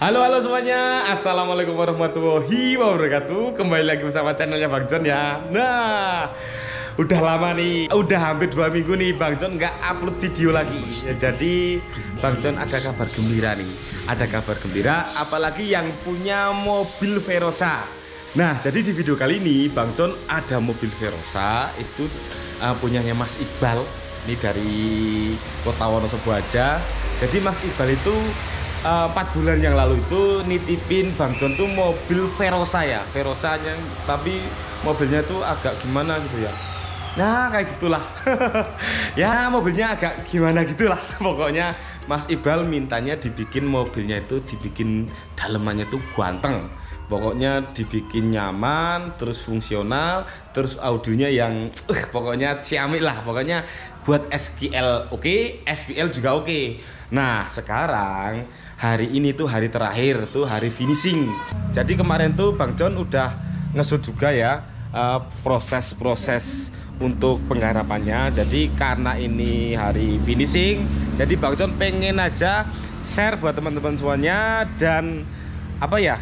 Halo semuanya, assalamualaikum warahmatullahi wabarakatuh. Kembali lagi bersama channelnya Bang Jon ya. Nah, udah lama nih, udah hampir 2 minggu nih Bang Jon nggak upload video lagi ya, jadi Bang Jon ada kabar gembira nih. Ada kabar gembira, apalagi yang punya mobil Verosa. Nah, jadi di video kali ini Bang Jon ada mobil Verosa itu punyanya Mas Iqbal. Ini dari Kota Wonosobo aja. Jadi Mas Iqbal itu 4 bulan yang lalu itu nitipin Bang Jon tuh mobil Verosa ya, Verosanya, tapi mobilnya tuh agak gimana gitu ya. Nah kayak gitulah. Ya mobilnya agak gimana gitulah. Pokoknya Mas Iqbal mintanya dibikin mobilnya itu dibikin dalemannya tuh ganteng. Pokoknya dibikin nyaman, terus fungsional, terus audionya yang pokoknya ciamik lah. Pokoknya buat SQL oke, SPL juga oke. Nah sekarang hari ini tuh hari terakhir tuh hari finishing. Jadi kemarin tuh Bang Jon udah ngesut juga ya proses-proses untuk penggarapannya. Jadi karena ini hari finishing, jadi Bang Jon pengen aja share buat teman-teman semuanya dan apa ya,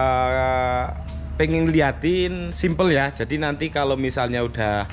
pengen liatin simple ya. Jadi nanti kalau misalnya udah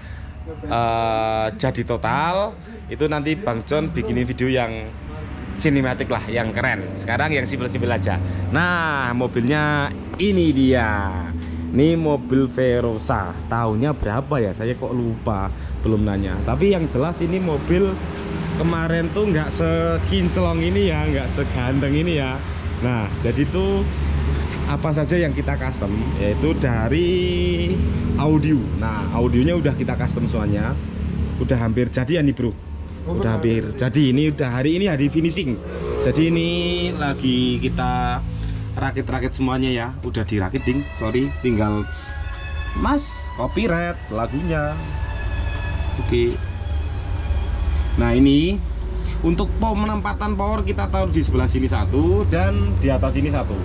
jadi total itu nanti Bang Jon bikinin video yang sinematik lah, yang keren. Sekarang yang simpel-simpel aja. Nah mobilnya ini dia. Ini mobil Verosa. Tahunnya berapa ya? Saya kok lupa, belum nanya. Tapi yang jelas ini mobil kemarin tuh nggak sekinclong ini ya, nggak seganteng ini ya. Nah jadi tuh apa saja yang kita custom, yaitu dari audio. Nah audionya udah kita custom semuanya, udah hampir jadi ya nih bro, udah hampir jadi. Ini udah hari ini hari finishing. Jadi ini lagi kita rakit-rakit semuanya ya, udah dirakit ding, sorry, tinggal mas copyright lagunya. Oke. Nah ini untuk penempatan power kita taruh di sebelah sini satu dan di atas ini satu.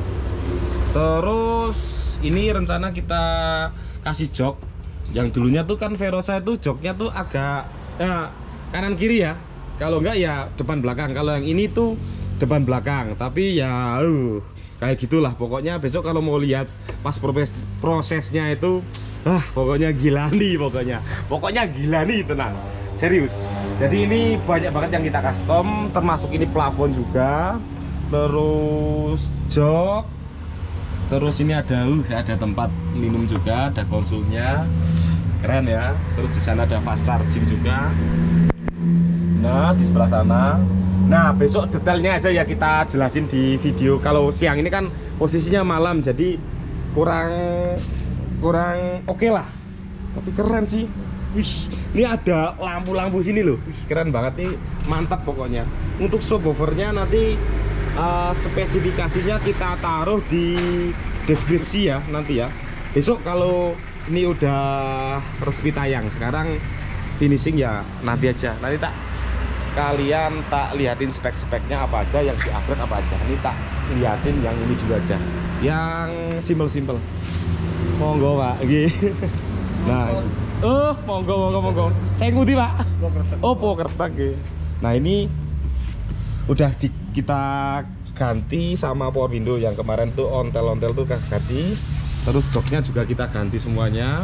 Terus ini rencana kita kasih jok. Yang dulunya tuh kan Verosa itu joknya tuh agak kanan kiri ya. Kalau enggak ya depan belakang. Kalau yang ini tuh depan belakang. Tapi ya kayak gitulah. Pokoknya besok kalau mau lihat pas prosesnya itu pokoknya gila nih pokoknya. Pokoknya gila nih, tenang. Serius. Jadi ini banyak banget yang kita custom, termasuk ini plafon juga. Terus jok. Terus ini ada tempat minum juga, ada konsolnya, keren ya. Terus di sana ada fast charging juga. Nah di sebelah sana. Nah besok detailnya aja ya kita jelasin di video. Kalau siang ini kan posisinya malam, jadi kurang oke lah. Tapi keren sih. Wih, ini ada lampu-lampu sini loh. Wih, keren banget nih, mantap pokoknya. Untuk subwoofernya nanti spesifikasinya kita taruh di deskripsi ya nanti ya. Besok kalau ini udah resmi tayang. Sekarang finishing ya nanti aja. Nanti kalian tak lihatin spek-speknya apa aja, yang di-upgrade apa aja. Ini tak lihatin yang ini dulu aja, yang simple-simple. Monggo Pak. Nah, monggo. Saya ngudi Pak. Oh, Pokertak. Nah ini udah kita ganti sama power window. Yang kemarin tuh ontel tuh ganti. Terus joknya juga kita ganti semuanya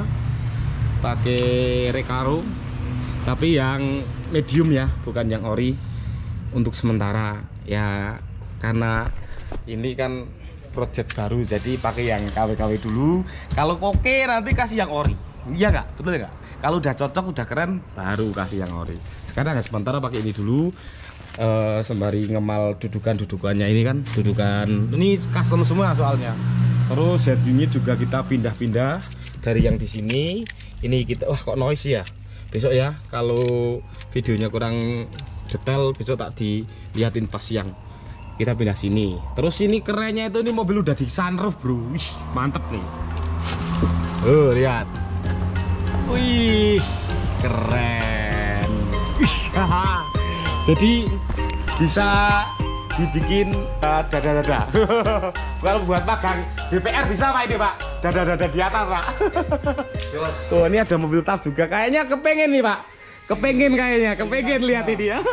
pakai Recaro, tapi yang medium ya, bukan yang ori untuk sementara ya, karena ini kan project baru, jadi pakai yang KW-KW dulu. Kalau oke nanti kasih yang ori, iya nggak? Betul nggak? Kalau udah cocok, udah keren, baru kasih yang ori. Sekarang sementara pakai ini dulu. Sembari ngemal dudukannya. Ini kan dudukan ini custom semua soalnya. Terus head unit juga kita pindah-pindah dari yang di sini. Ini kita kok noise ya. Besok ya kalau videonya kurang detail, besok tak dilihatin pas siang. Kita pindah sini. Terus ini kerennya itu, ini mobil udah di sunroof bro. Wih mantep nih. Lihat. Wih keren. Jadi bisa dibikin dada-dada. Kalau buat magang DPR bisa Pak ini Pak, dada-dada di atas Pak. Tuh ini ada mobil tas juga, kayaknya kepengen nih Pak. Kepengen kayaknya, kepengen lihat ini ya.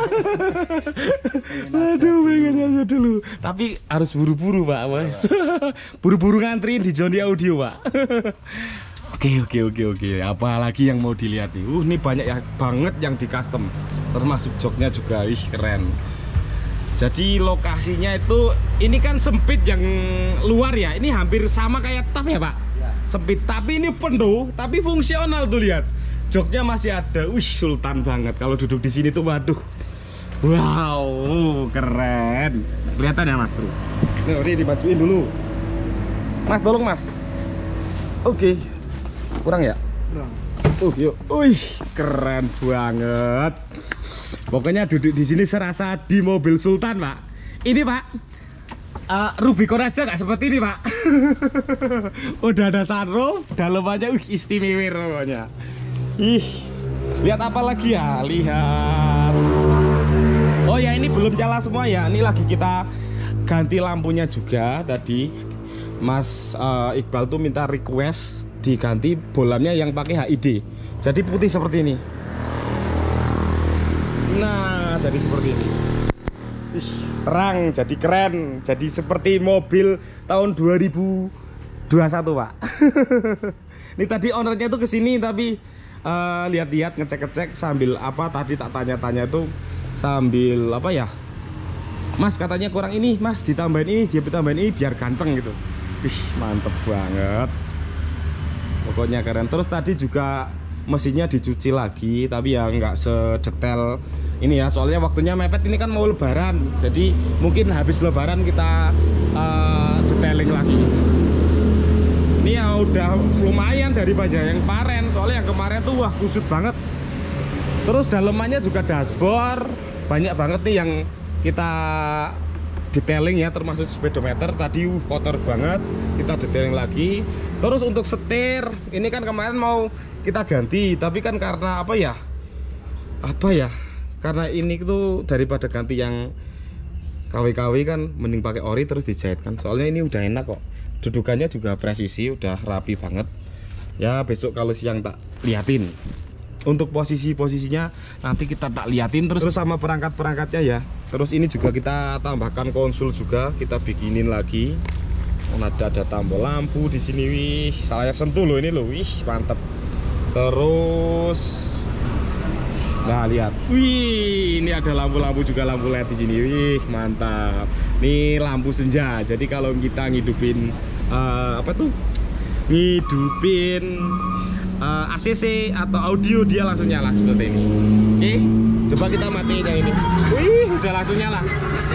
Aduh, pengen aja dulu. Tapi harus buru-buru Pak, Mas. Buru-buru ngantriin di Johnny Audio Pak. Oke. Apalagi yang mau dilihat nih? Ini banyak ya banget yang di custom. Termasuk joknya juga, ih keren. Jadi lokasinya itu, ini kan sempit yang luar ya. Ini hampir sama kayak TAF ya Pak. Sempit, tapi ini penuh, tapi fungsional tuh lihat. Joknya masih ada, wih sultan banget. Kalau duduk di sini tuh, waduh, wow, keren. Kelihatan ya Mas Bro? Nih, ini dibajuin dulu. Mas, tolong Mas. Oke, kurang ya? Kurang. Yuk, wih, keren banget. Pokoknya duduk di sini serasa di mobil sultan Pak. Ini Pak. Rubicon aja nggak seperti ini Pak. Udah ada sunroof, dalamannya istimewa pokoknya. Ih, lihat apa lagi ya? Lihat. Oh ya, ini belum nyala semua ya. Ini lagi kita ganti lampunya juga tadi. Mas Iqbal tuh minta request diganti bolamnya yang pakai HID. Jadi putih seperti ini. Nah, jadi seperti ini. Ih, terang, jadi keren, jadi seperti mobil tahun 2021 Pak. Ini tadi ownernya tuh kesini tapi lihat-lihat, ngecek-ngecek sambil apa tadi tak tanya-tanya tuh sambil apa ya, Mas katanya kurang ini Mas, ditambahin ini, dia ditambahin ini biar ganteng gitu. Ih, mantep banget pokoknya, keren. Terus tadi juga mesinnya dicuci lagi, tapi ya nggak sedetail ini ya, soalnya waktunya mepet. Ini kan mau lebaran, jadi mungkin habis lebaran kita detailing lagi. Ini ya udah lumayan daripada yang kemarin, soalnya yang kemarin tuh wah kusut banget. Terus dalemannya juga dashboard, banyak banget nih yang kita detailing ya, termasuk speedometer tadi kotor banget, kita detailing lagi. Terus untuk setir, ini kan kemarin mau kita ganti, tapi kan karena apa ya, karena ini tuh daripada ganti yang KW-KW kan mending pakai ori terus dijahit kan, soalnya ini udah enak kok. Dudukannya juga presisi, udah rapi banget. Ya besok kalau siang tak liatin. Untuk posisinya nanti kita tak liatin terus sama perangkat-perangkatnya ya. Terus ini juga kita tambahkan konsul juga, kita bikinin lagi. Ada tombol lampu di sini, wih, layak sentuh loh ini loh, wih mantep. Terus, nah lihat, wih, ini ada lampu-lampu juga, lampu LED di sini, wih mantap. Ini lampu senja, jadi kalau kita ngidupin ngidupin ACC atau audio dia langsung nyala seperti ini. Oke, coba kita matiin yang ini. Wih, udah langsung nyala.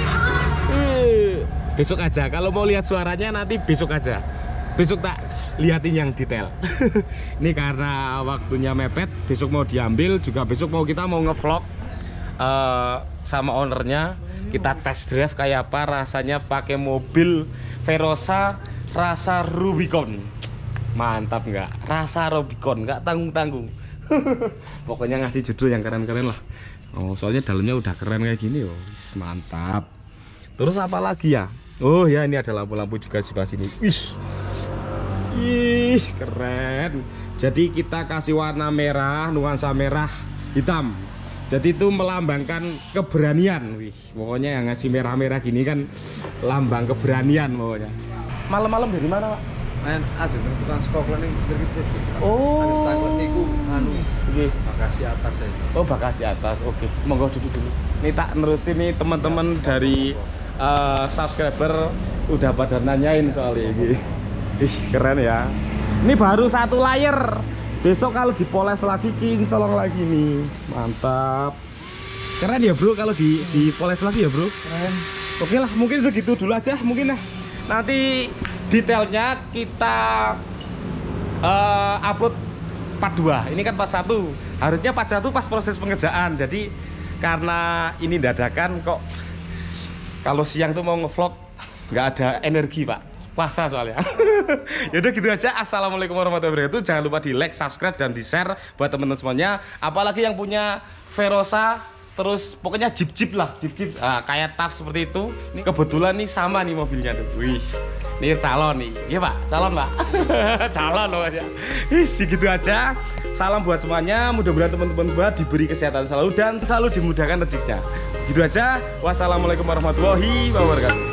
Besok aja, kalau mau lihat suaranya nanti besok aja. Besok tak liatin yang detail. Ini karena waktunya mepet, besok mau diambil juga, besok kita mau ngevlog sama ownernya. Kita test drive kayak apa rasanya pakai mobil Verosa rasa Rubicon. Mantap nggak? Rasa Rubicon, nggak tanggung-tanggung. Pokoknya ngasih judul yang keren-keren lah. Oh, soalnya dalamnya udah keren kayak gini, oh, mantap. Terus apa lagi ya? Oh ya, ini ada lampu-lampu juga di sebelah sini. Ih, keren. Jadi kita kasih warna merah, nuansa merah hitam. Jadi itu melambangkan keberanian. Wih, pokoknya yang ngasih merah-merah gini kan lambang keberanian pokoknya. Malam-malam dari mana, Pak? Main aja tukang skoklan ning gitu. Oh. Takut niku Nggih. bagasi atas ya. Oh, bagasi atas. Oke. Monggo duduk dulu. Ini tak nerusin nih teman-teman dari subscriber udah pada nanyain soal ini. Ih, keren ya. Ini baru satu layer. Besok kalau dipoles lagi, install lagi nih. Mantap. Keren ya, Bro, kalau dipoles lagi ya, Bro. Keren. Oke lah, mungkin segitu dulu aja mungkin ya. Nanti detailnya kita upload part 2. Ini kan part 1. Harusnya part 1 pas proses pengerjaan. Jadi karena ini dadakan kok, kalau siang tuh mau ngevlog nggak ada energi, Pak. Puasa soalnya. Yaudah gitu aja. Assalamualaikum warahmatullahi wabarakatuh. Jangan lupa di like, subscribe, dan di share buat teman-teman semuanya. Apalagi yang punya Verosa, terus pokoknya jeep lah, jeep kayak TAF seperti itu. Ini kebetulan nih sama nih mobilnya tuh. Wih, ini calon nih. Iya Pak, calon Pak. Calon loh aja. Gitu aja. Salam buat semuanya, mudah-mudahan teman-teman gua diberi kesehatan selalu dan selalu dimudahkan rezekinya. Gitu aja. Wassalamualaikum warahmatullahi wabarakatuh.